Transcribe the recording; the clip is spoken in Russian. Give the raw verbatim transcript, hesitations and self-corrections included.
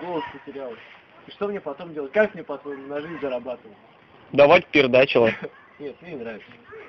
голос потерял. И что мне потом делать? Как мне, по-твоему, на жизнь зарабатывать? Давать пердачило. Нет, мне не нравится.